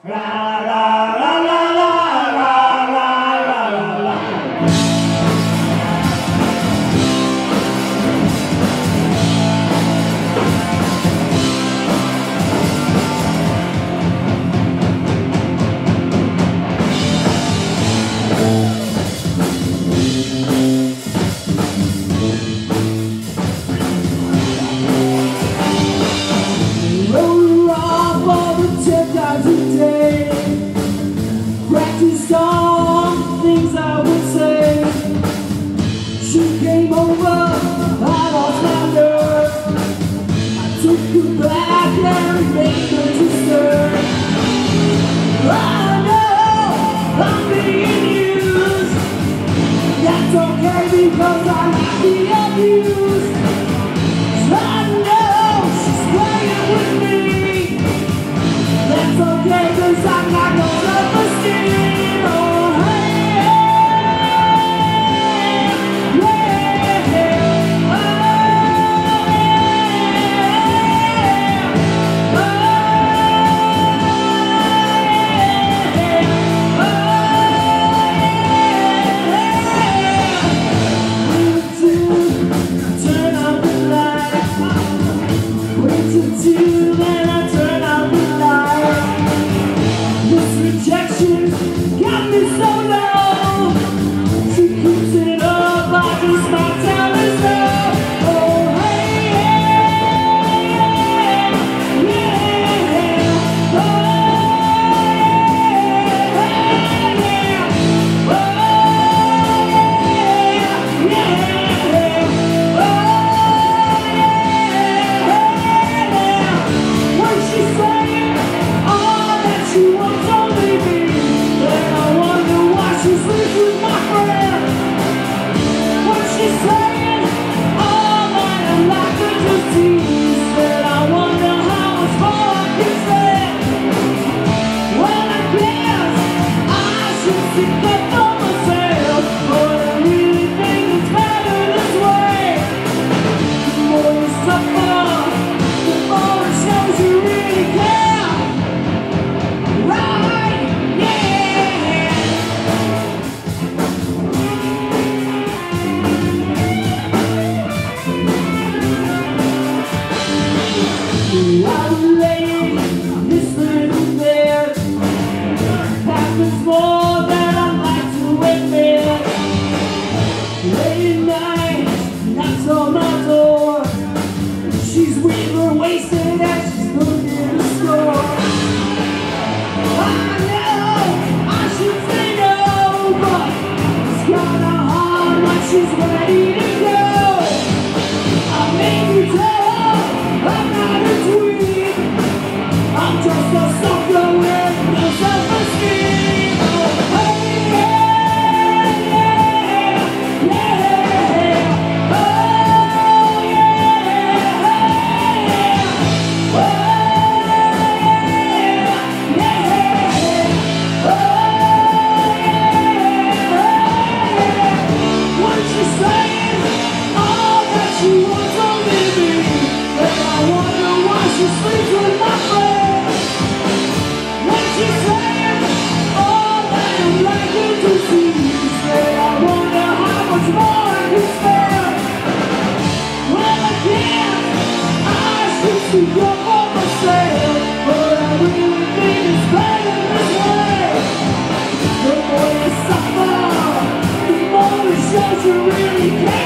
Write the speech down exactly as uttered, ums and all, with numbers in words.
Some things I would say. She came over, I lost my nerve. I took her back and made her to stir. I know I'm being used. That's okay because I like the abuse. I know she's playing with me. That's okay cause I got no self-esteem. I'm laying, listening there. Happens more than I'd like to admit. Late at night, knocks on my door. She's weak or wasted and she's looking to score. I know I should say no, but it's kinda hard when she's ready to go. I made you tell her I'm not a tweet. I'm just a sucker with no self-esteem. Oh, hey, yeah, yeah, yeah. Oh, yeah, yeah. Oh, yeah, yeah. Oh, yeah. What you saying? All that she wants to leave me. And I wonder why she sleeps with my friends. What you saying? All I am likely to see. Say I wonder how much more I can spare. Well again, I should speak up for myself, but I really think it's better this way. The more you suffer, the more it shows you really care.